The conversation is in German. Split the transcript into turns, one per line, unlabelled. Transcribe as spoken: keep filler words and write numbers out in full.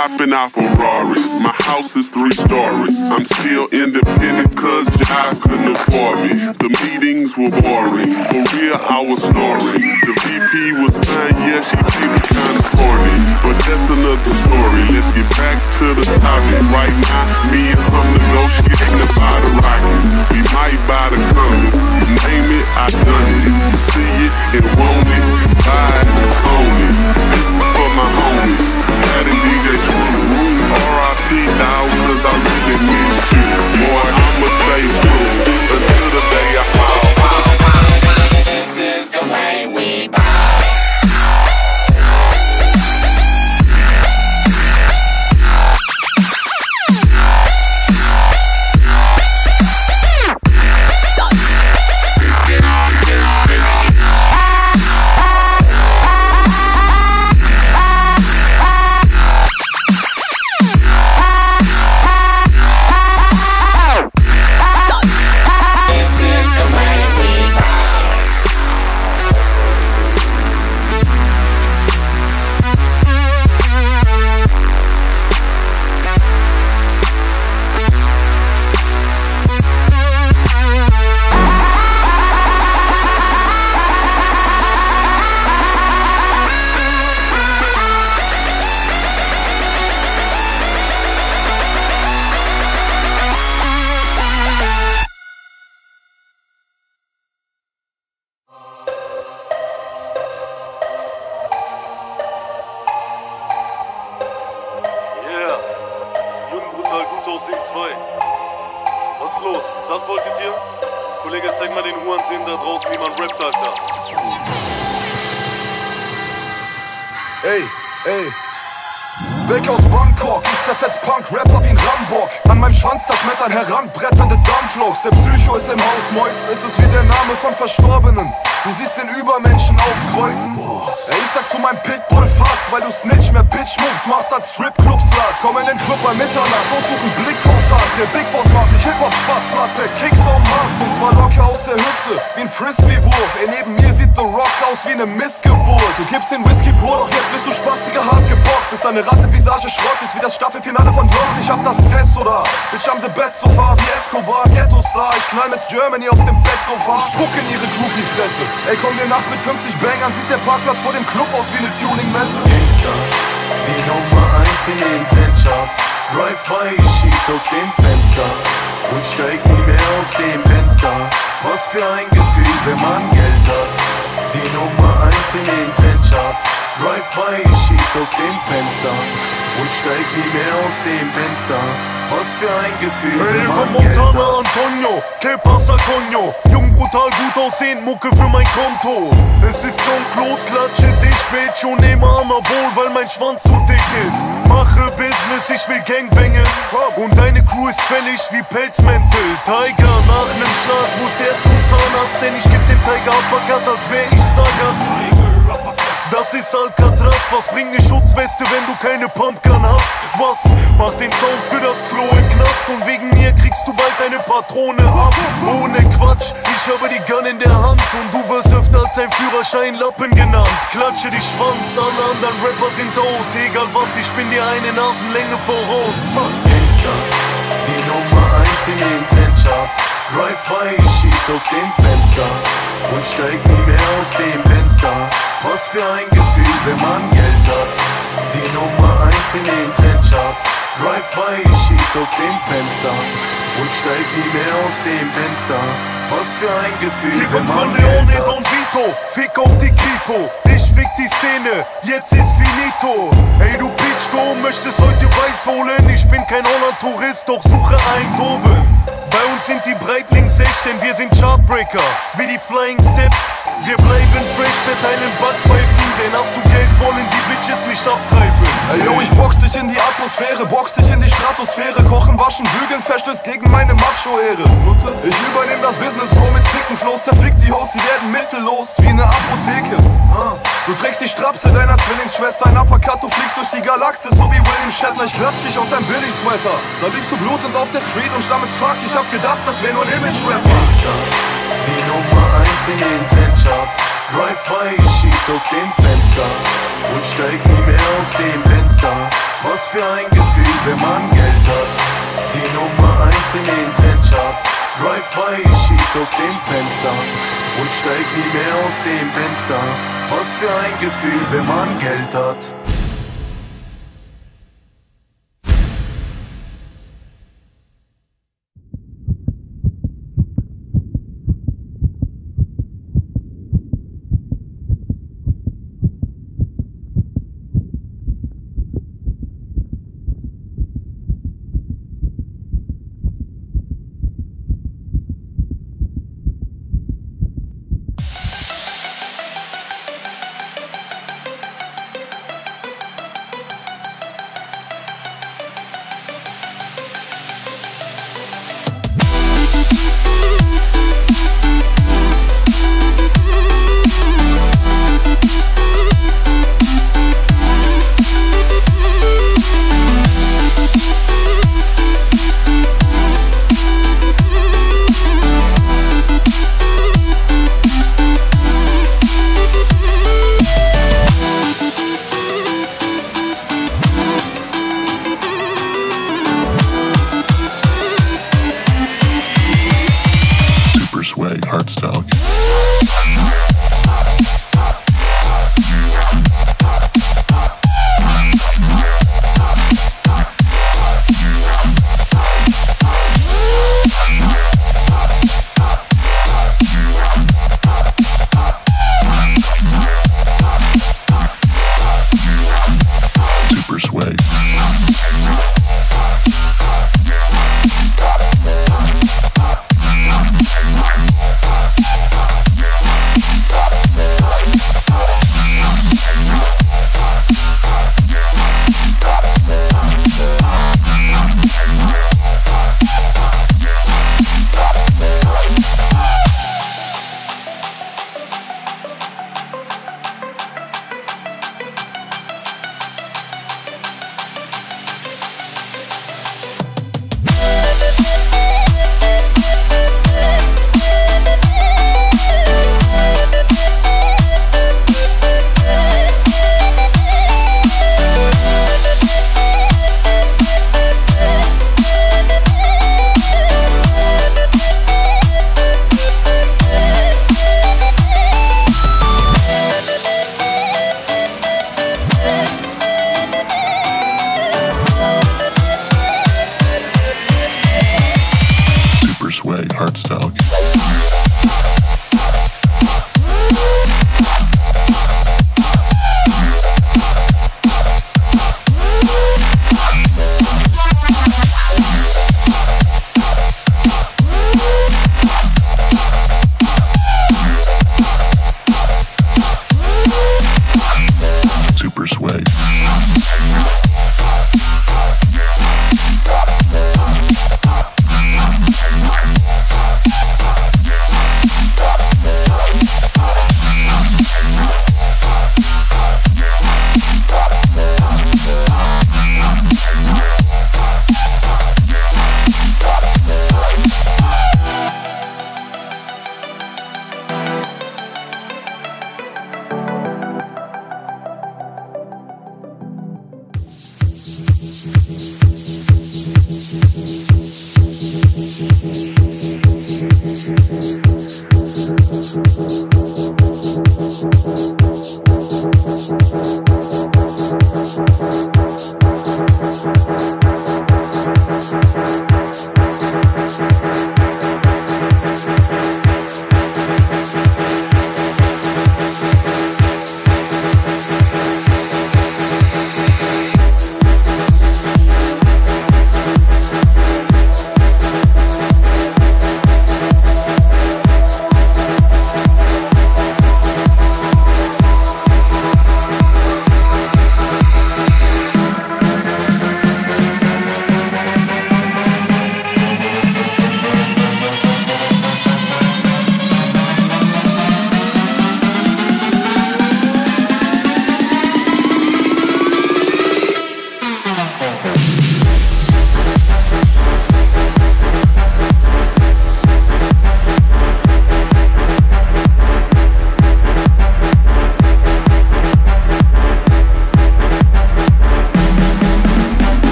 hopping out Ferraris. My house is three stories. I'm still independent cause Jive couldn't afford me. The meetings were boring. For real, I was snoring. The V P was fine, yeah, she seemed kinda corny. But that's another story. Let's get back to the topic. Right now, me and him negotiating about the Rockets. We might buy the Cummins. Name it, I done it. See it and want it. Buy it and own it. This is for my homies. That and D J Screw. R I P dog, cause I really miss you. Boy, I'ma stay true until the day I fall.
This is the way we buy.
Was ist los? Das wolltet ihr? Kollege, zeig mal den Hurensehen da draußen, wie man rappt, Alter.
Ey, ey. Weg aus Bangkok, ich zerfetz Punk-Rapper wie ein Rambock. An meinem Schwanz zerschmettern heranbretternde Dampfloks. Der Psycho ist im Haus, Mois, es ist wie der Name von Verstorbenen. Du siehst den Übermenschen aufkreuzen. Ey, ich sag zu meinem Pitbull fast, weil du Snitch mehr Bitch-Moves machst als Strip-Club-Slut. Komm in den Club bei Mitternacht, aussuchen Blickkontakt. Der Big Boss macht dich Hip-Hop-Spaß, platt per Kicks auf Mass. Und zwar locker aus der Hüfte, wie ein Frisbee-Wurf. Ey, neben mir sieht The Rock aus wie eine Missgeburt. Du gibst den Whisky Pro, doch jetzt bist du spastiger hart geboxt. Ist eine Ratte, Visage Schrott, ist wie das Staffelfinale von Lost. Ich hab das Test, oder? Bitch, I'm the best so far, wie Escobar, Ghetto-Star. Ich knall Miss Germany auf dem Bettsofa, spuck in ihre Groupie-Fresse. Ey, komm dir nachts mit fünfzig Bangern, sieht der Parkplatz vor dem Club aus wie eine Tuning-Messe.
Gangster, die Nummer eins in den Trendcharts. Drive-by, ich schieß aus dem Fenster und steig nie mehr aus dem Fenster. Was für ein Gefühl, wenn man Geld hat. Die Nummer eins in den Trendcharts. Drive-by, ich schieß aus dem Fenster und steig nie mehr aus dem Fenster. Was für ein Gefühl, wenn man Geld hat.
Montana, Antonio, que pasa, coño? Jung, brutal, gut aussehend, Mucke für mein Konto. Es ist Jean-Claude, klatsche dich, Bitch, und nehme Anabol, weil mein Schwanz zu dick ist. Mache Business, ich will Gangbangen und deine Crew ist fällig wie Pelzmäntel. Tiger, nach nem Schlag muss er zum Zahnarzt, denn ich geb dem Tiger Uppercut, als wär ich Saga. Das ist Alcatraz, was bringt ne Schutzweste, wenn du keine Pumpgun hast? Was macht den Sound für das Klo im Knast und wegen mir kriegst du bald eine Patrone ab? Ohne Quatsch, ich habe die Gun in der Hand und du wirst öfter als ein Führerschein Lappen genannt. Klatsche die Schwanz, alle anderen Rapper sind tot, egal was, ich bin dir eine Nasenlänge voraus.
Gangster, die Nummer eins in den Trendcharts. Drive-by, ich schieß aus dem Fenster und steig nie mehr aus dem Fenster. Was für ein Gefühl, wenn man Geld hat. Die Nummer eins in den Trendcharts. Drive-by, ich schieß aus dem Fenster und steig nie mehr aus dem Fenster. Was für ein Gefühl, wenn man Geld hat.
Don Vito, fick auf die Kripo. Ich fick die Szene, jetzt ist finito. Ey du Pitchko, möchtest heute Weiß holen? Ich bin kein Holland-Tourist, doch suche Eindhoven. Bei uns sind die Breitlings echt, denn wir sind Chartbreaker, wie die Flying Steps. Wir bleiben fresh, verteilen Backpfeifen, denn hast du Geld, wollen die Bitches nicht abtreiben.
Ey yo, ich box dich in die Atmosphäre, box dich in die Stratosphäre. Kochen, waschen, bügeln, verstößt gegen meine Macho-Ehre. Ich übernehm das Business, Bro, mit Ficken, Flows, zerfick die Hosts, die werden mittellos, wie eine Apotheke. Du trägst die Strapse deiner Zwillingsschwester, ein Uppercut, du fliegst durch die Galaxis, so wie William Shatner. Ich klatsch dich aus deinem Billig-Sweater, da liegst du blutend auf der Street und stammelst fuck, ich hab gedacht, das wär nur ein Image-Rapper.
Die Nummer eins in den Trendcharts. Drive-by, ich schieß aus dem Fenster und steig nie mehr aus dem Fenster. Was für ein Gefühl, wenn man Geld hat. Die Nummer eins in den Trendcharts. Drive-by, ich schieß aus dem Fenster und steig nie mehr aus dem Fenster. Was für ein Gefühl, wenn man Geld hat.